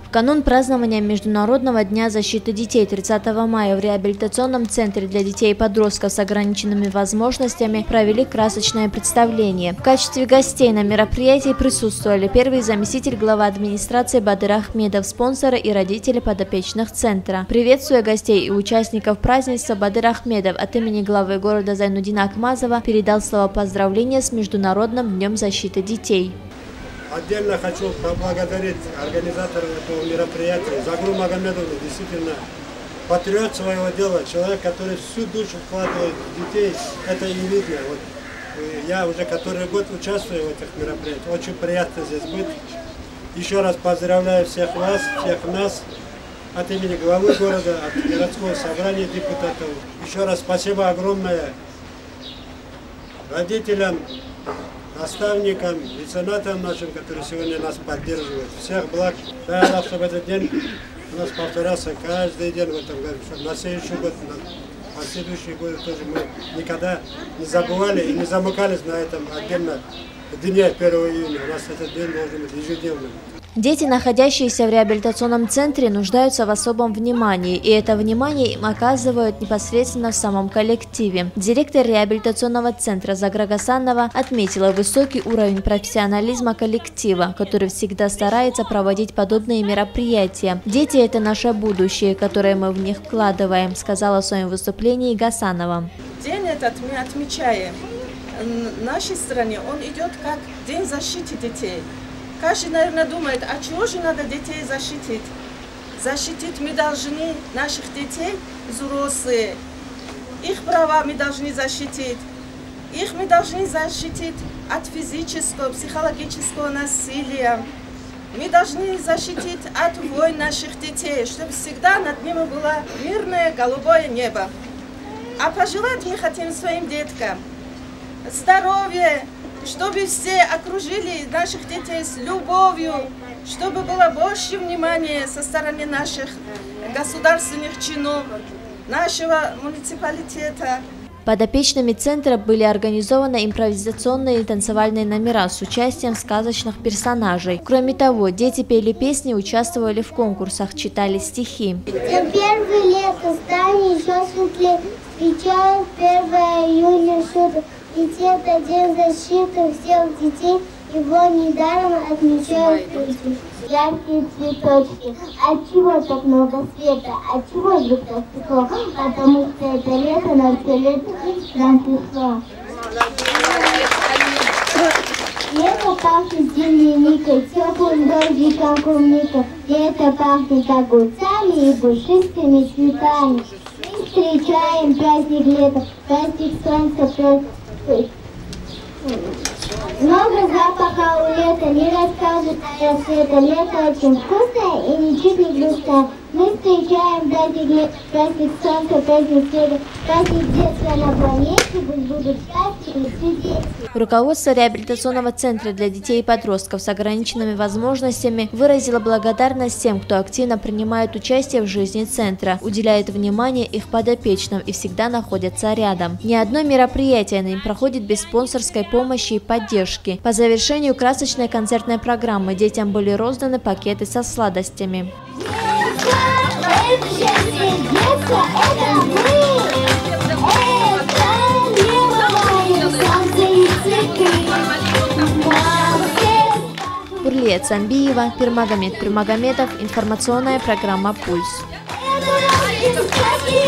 В канун празднования Международного дня защиты детей 30 мая в реабилитационном центре для детей и подростков с ограниченными возможностями провели красочное представление. В качестве гостей на мероприятии присутствовали первый заместитель главы администрации Бадыр Ахмедов, спонсоры и родители подопечных центра. Приветствуя гостей и участников празднества, Бадыр Ахмедов от имени главы города Зайнудина Акмазова передал слова поздравления с Международным днем защиты детей. Отдельно хочу поблагодарить организаторов этого мероприятия. Загру Магомедовну, действительно патриот своего дела, человек, который всю душу вкладывает в детей, это и видно. Вот, я уже который год участвую в этих мероприятиях, очень приятно здесь быть. Еще раз поздравляю всех вас, всех нас, от имени главы города, от городского собрания депутатов. Еще раз спасибо огромное родителям, наставникам, меценатам нашим, которые сегодня нас поддерживают. Всех благ. Дай Аллах, чтобы этот день у нас повторялся каждый день в этом году, чтобы на следующий год, на последующие годы тоже мы никогда не забывали и не замыкались на этом отдельно дне 1 июня. У нас этот день должен быть ежедневным. Дети, находящиеся в реабилитационном центре, нуждаются в особом внимании, и это внимание им оказывают непосредственно в самом коллективе. Директор реабилитационного центра Загра Гасанова отметила высокий уровень профессионализма коллектива, который всегда старается проводить подобные мероприятия. Дети – это наше будущее, которое мы в них вкладываем, сказала в своем выступлении Гасанова. День этот мы отмечаем. В нашей стране он идет как День защиты детей. Каждый, наверное, думает, а чего же надо детей защитить? Защитить мы должны наших детей, взрослые. Их права мы должны защитить. Их мы должны защитить от физического, психологического насилия. Мы должны защитить от войн наших детей, чтобы всегда над ними было мирное голубое небо. А пожелать мы хотим своим деткам здоровья, чтобы все окружили наших детей с любовью, чтобы было больше внимания со стороны наших государственных чинов, нашего муниципалитета. Подопечными центра были организованы импровизационные и танцевальные номера с участием сказочных персонажей. Кроме того, дети пели песни, участвовали в конкурсах, читали стихи. Первое лето, стань еще светлее, встречают 1 июля шуток. Ведь это день защиты всех детей, его недаром отмечают люди. Яркие цветочки, отчего так много света, отчего же так тепло, потому что это лето на все лето нам пришло. Лето пахнет земляникой, теплым дождиком клубникой, лето пахнет огурцами и пушистыми цветами. Мы встречаем праздник лета, праздник солнца, много запаха у лета, не расскажет о света. Лето очень вкусное и ничуть не грустное. Мы встречаем праздник солнца, праздник света, праздник детства на планете, пусть будут счастья и все дети. Руководство реабилитационного центра для детей и подростков с ограниченными возможностями выразило благодарность тем, кто активно принимает участие в жизни центра, уделяет внимание их подопечным и всегда находится рядом. Ни одно мероприятие не проходит без спонсорской помощи и поддержки. По завершению красочной концертной программы детям были розданы пакеты со сладостями. Бурлия Цамбиева, Пирмагомед Пирмагомедов, информационная программа «Пульс».